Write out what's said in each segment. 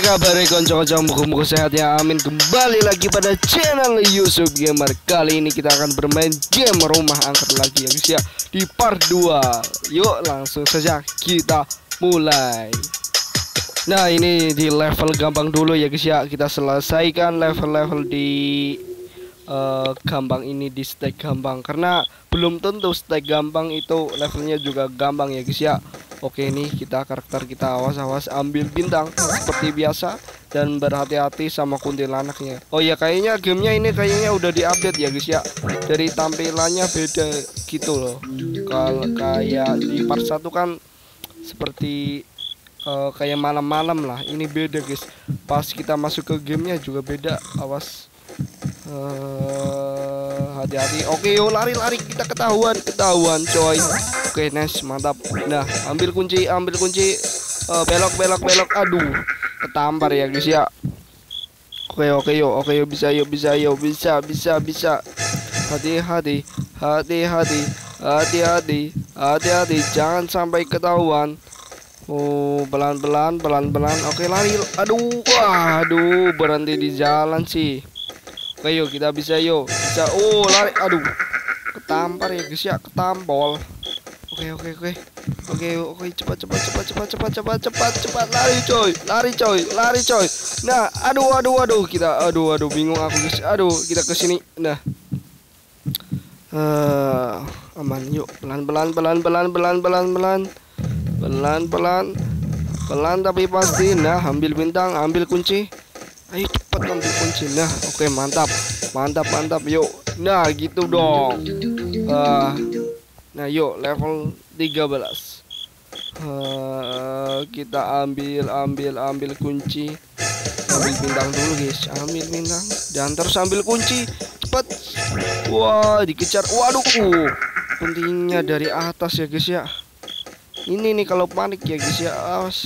kabar konco-konco muka-muka sehat ya, amin. Kembali lagi pada channel Yusuf Gamer. Kali ini kita akan bermain game rumah angker lagi ya guys ya, di part 2. Yuk langsung saja kita mulai. Nah ini di level gampang dulu ya guys ya. Kita selesaikan level-level di gampang ini, di stage gampang, karena belum tentu stage gampang itu levelnya juga gampang ya guys ya. Oke, ini kita karakter kita awas ambil bintang seperti biasa dan berhati-hati sama kuntilanaknya. Oh ya, kayaknya gamenya ini kayaknya udah diupdate ya guys ya. Dari tampilannya beda gitu loh. Kalau kayak di part 1 kan seperti kayak malam-malam lah. Ini beda guys. Pas kita masuk ke gamenya juga beda. Awas. Hati-hati. Oke, yuk lari kita ketahuan coy. Oke, nice, mantap. Nah, ambil kunci. Belok. Aduh, ketampar ya guys ya. Oke, yuk bisa. Hati-hati. Jangan sampai ketahuan. Oh, pelan-pelan. Oke, lari. Aduh, berhenti di jalan sih. Oke, yuk kita bisa. Oh, lari. Aduh, ketampar ya guys ya, ketampol. Oke, cepat. Lari coy. Nah, aduh, kita bingung aku guys. Kita ke sini. Nah. Aman, yuk. Pelan tapi pasti. Nah, ambil bintang, ambil kunci. Ayo cepat ambil kunci. Nah, oke, mantap. Yuk. Nah, gitu dong. Nah, yuk level 13. Kita ambil kunci. Ambil bintang dulu guys. Ambil bintang dan terus ambil kunci. Cepat. Wah, dikejar. Waduh. Kuntinya dari atas ya guys ya. Ini nih kalau panik ya guys ya. Awas.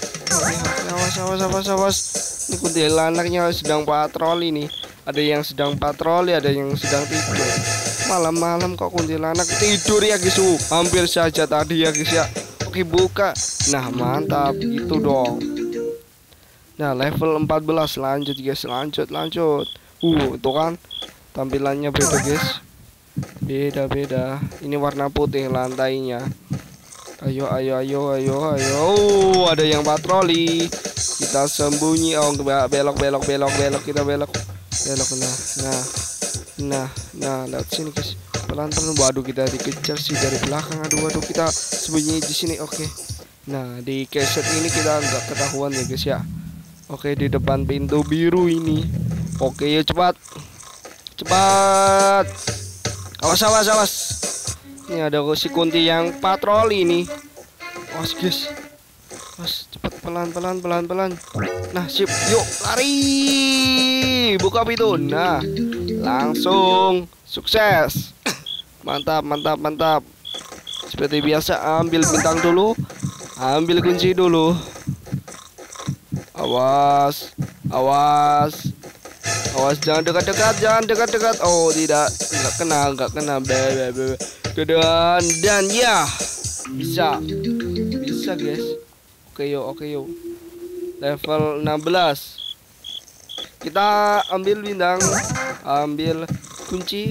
Ini kuntilanaknya sedang patroli nih. Ada yang sedang patroli, ada yang sedang tidur. Malam-malam kok kuntilanak tidur ya guys. Hampir saja tadi ya guys ya. Oke, buka. Nah, mantap gitu dong. Nah, level 14 lanjut guys. Lanjut. Itu kan tampilannya beda guys. Beda. Ini warna putih lantainya. Ayo. Ada yang patroli. Kita sembunyi. Oh, belok. Kita belok. Nah, lewat sini guys. Pelan-pelan. Waduh, kita dikejar sih dari belakang. Aduh, kita sembunyi di sini. Oke. Nah, di keset ini kita nggak ketahuan ya guys ya. Oke, di depan pintu biru ini. Oke, yuk cepat. Awas. Ini ada si kunti yang patroli nih. Awas guys. Cepat, pelan. Nah, sip. Yuk, lari. Buka pintu. Nah, langsung sukses. Mantap. Seperti biasa, ambil bintang dulu. Ambil kunci dulu. Awas. Jangan dekat. Oh, tidak. Enggak kena. Dan ya. Bisa guys. Oke yuk. Level 16. Kita ambil bintang, ambil kunci.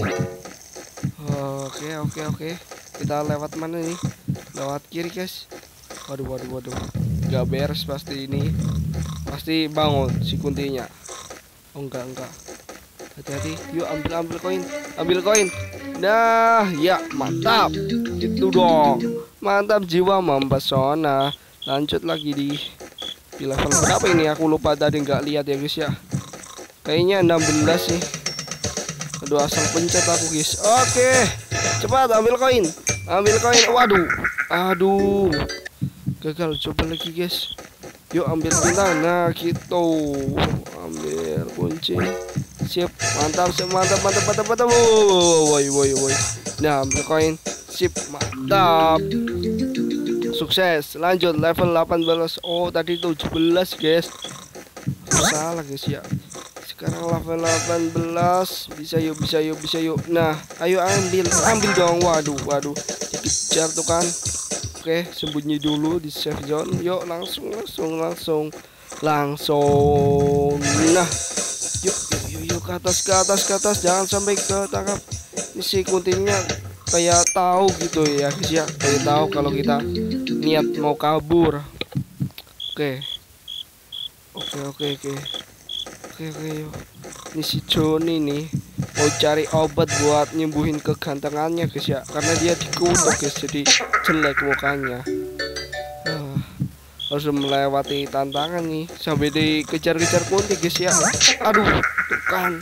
Oke. Kita lewat mana nih? Lewat kiri guys. Waduh. Gak beres pasti ini. Pasti bangun si kuntinya. Oh, enggak. Hati-hati. Yuk, ambil koin. Nah, ya mantap. Itu dong. Mantap, jiwa mempesona. Lanjut lagi di level berapa ini? Aku lupa tadi, nggak lihat ya guys ya. Kayaknya 16 sih. Aduh, asal pencet aku guys. Oke, cepat ambil koin. Aduh, gagal. Coba lagi guys. Yuk, ambil bintang. Nah, gitu. Ambil kunci. Sip, mantap. Woi. Nah, ambil koin. Sip, mantap. Sukses. Lanjut level 18. Oh, tadi 17 guys. Salah guys ya. Sekarang level 18. Bisa yuk. Nah, ayo ambil dong. Waduh. Dikejar tuh kan. Oke, sembunyi dulu di safe zone. Yuk, langsung. langsung. Nah, yuk yuk yuk, ke atas ke atas ke atas, jangan sampai ketangkap. Ini si kuntinya kayak tahu gitu ya guys ya, kayak tahu kalau kita niat mau kabur. Oke oke oke oke oke oke, yuk. Ini si Joni nih mau cari obat buat nyembuhin kegantengannya guys ya, karena dia dikutuk guys, jadi jelek mukanya. Harus melewati tantangan nih sampai dikejar-kejar kunti guys ya. Aduh, tuh kan.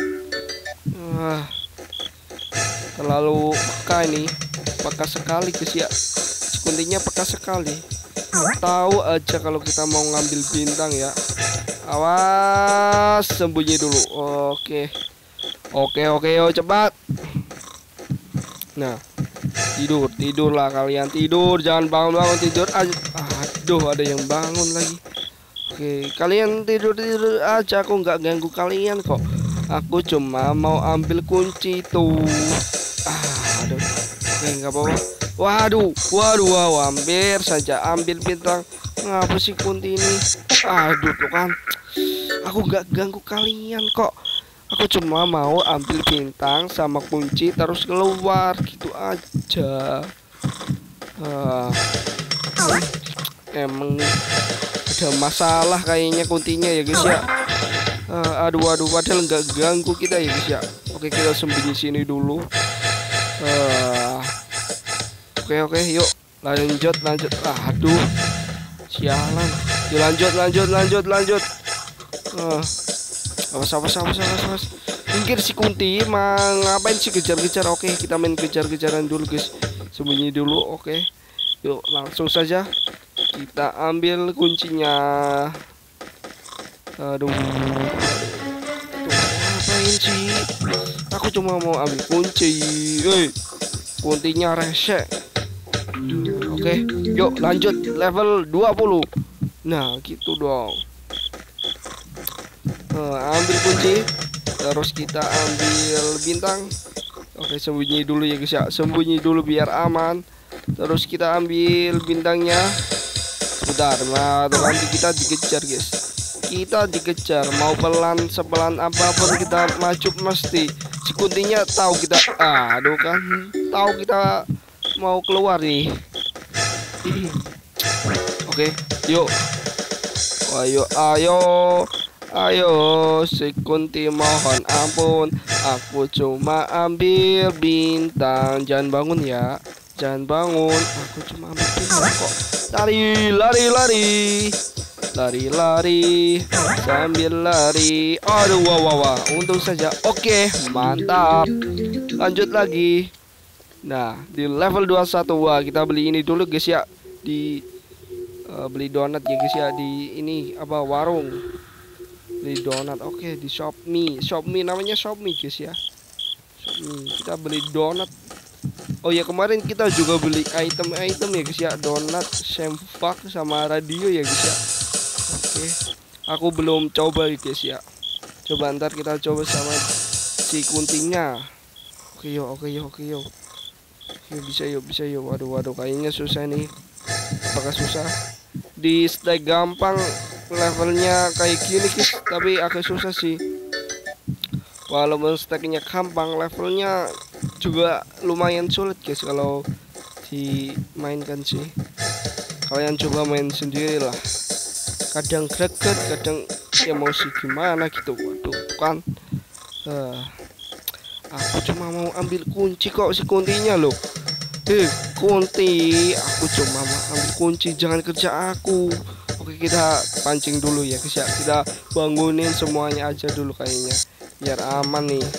Terlalu peka ini, peka sekali guys ya. Si kuntinya peka sekali. Tahu aja kalau kita mau ngambil bintang ya. Awas, sembunyi dulu. Oke. Oke, yo cepat. Nah, tidurlah kalian, tidur, jangan bangun tidur aja. Aduh, ada yang bangun lagi. Oke, kalian tidur aja, aku nggak ganggu kalian kok. Aku cuma mau ambil kunci tuh. Aduh, oke, nggak apa-apa. Waduh, hampir saja ambil bintang. Ngapa sih kunti ini? Aduh, tuh kan. Aku nggak ganggu kalian kok. Aku cuma mau ambil bintang sama kunci terus keluar gitu aja. Emang ada masalah kayaknya kuntinya ya guys ya. Aduh, padahal nggak ganggu kita ya guys ya. Oke, kita sembunyi sini dulu. Oke, yuk lanjut. Aduh, sialan. Yuk lanjut. Awas. Minggir si kunti, ngapain sih kejar-kejar? Oke, kita main kejar-kejaran dulu guys. Sembunyi dulu, oke. Yuk, langsung saja kita ambil kuncinya. Aduh, ngapain sih? Aku cuma mau ambil kunci. Kuntinya rese. Oke, yuk lanjut level 20. Nah, gitu dong. Ambil kunci, terus kita ambil bintang. Oke, sembunyi dulu ya guys ya, sembunyi dulu biar aman. Terus kita ambil bintangnya. Sebentar, nah nanti kita dikejar guys. Kita dikejar, mau sepelan apapun kita maju mesti. Si kuntinya tahu kita, aduh kan, tahu kita mau keluar nih. Oke, yuk. Ayo, si kunti mohon ampun, aku cuma ambil bintang. Jangan bangun ya, jangan bangun. Aku cuma ambil bintang kok. Lari, sambil lari. Aduh, wah, untung saja. Oke, mantap. Lanjut lagi. Nah, di level 21, wah, kita beli ini dulu guys ya. Beli donat ya guys ya, di ini apa, warung. Beli donat, oke, di Shopee namanya Shopee guys ya. Kita beli donat. Oh ya, kemarin kita juga beli item-item ya guys ya, donat, sempak sama radio ya guys ya. Oke, aku belum coba ya guys ya. Coba ntar kita coba sama si kuntinya. Oke yuk. Bisa yuk. Waduh, kayaknya susah nih. Apakah susah? Di stack gampang levelnya kayak gini guys, tapi agak susah sih. Walaupun stacknya gampang, levelnya juga lumayan sulit guys kalau dimainkan sih. Kalian coba main sendiri lah. Kadang greget, kadang ya mau sih gimana gitu. Waduh kan. Aku cuma mau ambil kunci kok, si kuntinya loh. Kunti, aku cuma mau ambil kunci, jangan kerja aku. Oke, kita pancing dulu ya guys ya. Kita bangunin semuanya aja dulu kayaknya, biar aman nih.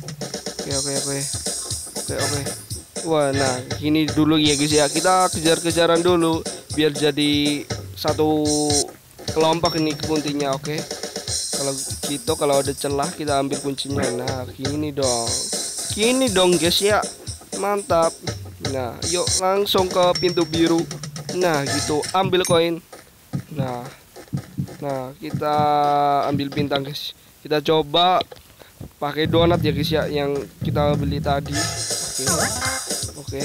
Oke. Wah, nah gini dulu ya guys ya. Kita kejar-kejaran dulu biar jadi satu kelompok ini kuntinya. Oke, kalau gitu, kalau ada celah kita ambil kuncinya. Nah, gini dong guys ya. Mantap. Nah, yuk langsung ke pintu biru. Nah, gitu, ambil koin. Nah, kita ambil bintang guys. Kita coba pakai donat ya guys ya, yang kita beli tadi.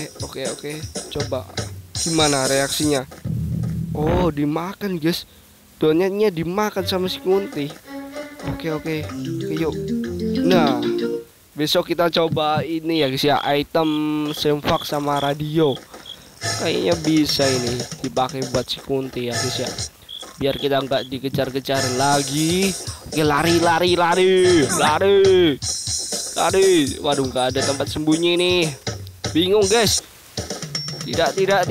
Oke. Coba gimana reaksinya? Oh, dimakan guys. donatnya dimakan sama si Kunti. Oke, yuk. Nah, besok kita coba ini ya guys ya, item semfak sama radio. Kayaknya bisa ini dipakai buat si Kunti ya guys ya, biar kita nggak dikejar-kejar lagi. Oke, lari. Waduh, nggak ada tempat sembunyi nih, bingung guys. Tidak.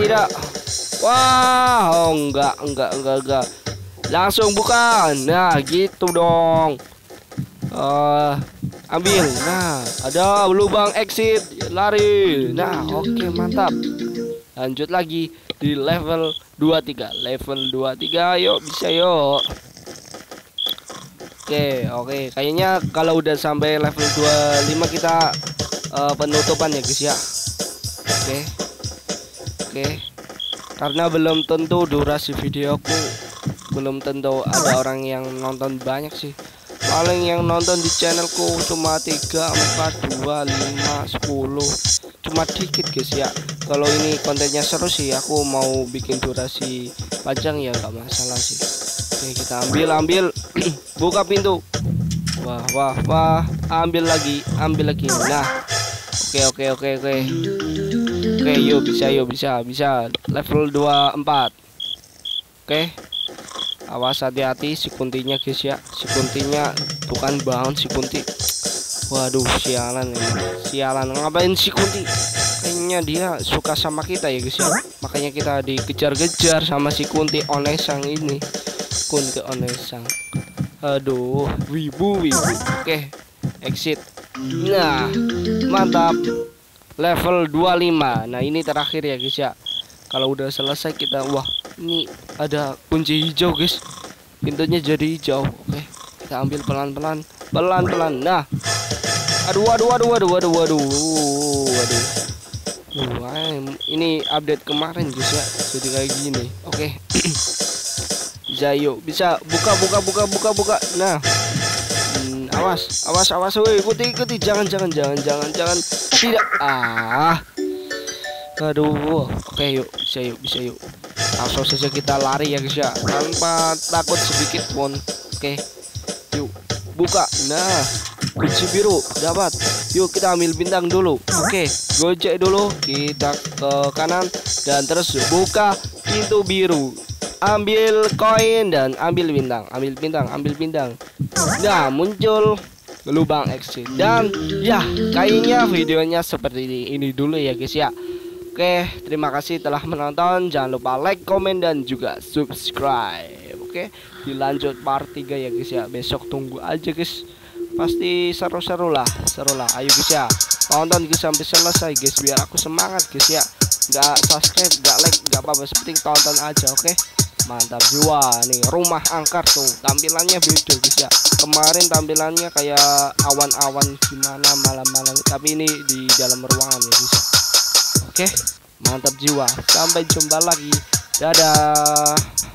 Wah, enggak, langsung bukan. Nah gitu dong. Ambil. Nah, ada lubang exit, lari. Nah, oke, mantap. Lanjut lagi di level 23. Yuk, bisa yuk. Oke, kayaknya kalau udah sampai level 25 kita penutupan ya guys ya. Oke. Karena belum tentu durasi videoku, belum tentu ada orang yang nonton banyak sih. Paling yang nonton di channelku cuma 3, 4, 2, 5, 10. Cuma dikit guys ya. Kalau ini kontennya seru sih, aku mau bikin durasi panjang ya nggak masalah sih. Oke, kita ambil. Buka pintu. Wah, ambil lagi. Nah, oke. Oke, yuk bisa. Level 24. Oke. Awas, hati-hati si Kuntinya guys ya. Si Kuntinya bukan bangun si Kunti. Waduh, sialan ngapain si Kunti? Kayaknya dia suka sama kita ya guys ya. Makanya kita dikejar-kejar sama si Kunti Onesang ini. Kunti Onesang. Aduh, wibu. Oke, exit. Nah, mantap. Level 25. Nah, ini terakhir ya guys ya. Kalau udah selesai kita, wah, ini ada kunci hijau guys. Pintunya jadi hijau. Oke, kita ambil pelan-pelan. Nah, waduh. Ini update kemarin guys ya. Jadi kayak gini. Oke. Zayo bisa buka. Nah, awas, woi, ikuti. Jangan. Tidak. Aduh. Oke, bisa yuk. Langsung saja kita lari ya guys ya, tanpa takut sedikit pun. Oke, yuk buka. Nah, kunci biru dapat. Yuk kita ambil bintang dulu. Oke, gojek dulu. Kita ke kanan dan terus buka pintu biru. Ambil koin dan ambil bintang. Nah, muncul lubang exit. Dan ya, kayaknya videonya seperti ini dulu ya guys ya. Oke, terima kasih telah menonton. Jangan lupa like, komen, dan juga subscribe. Oke, dilanjut part 3 ya guys ya. Besok tunggu aja guys. Pasti seru lah. Ayo guys ya, tonton guys sampai selesai guys, biar aku semangat guys ya. Gak subscribe, gak like, gak apa-apa, penting tonton aja. Oke, mantap jiwa. Nih rumah angker tuh, tampilannya beda guys ya. Kemarin tampilannya kayak awan-awan gimana malam-malam, tapi ini di dalam ruangan ya guys. Oke, mantap jiwa. Sampai jumpa lagi. Dadah.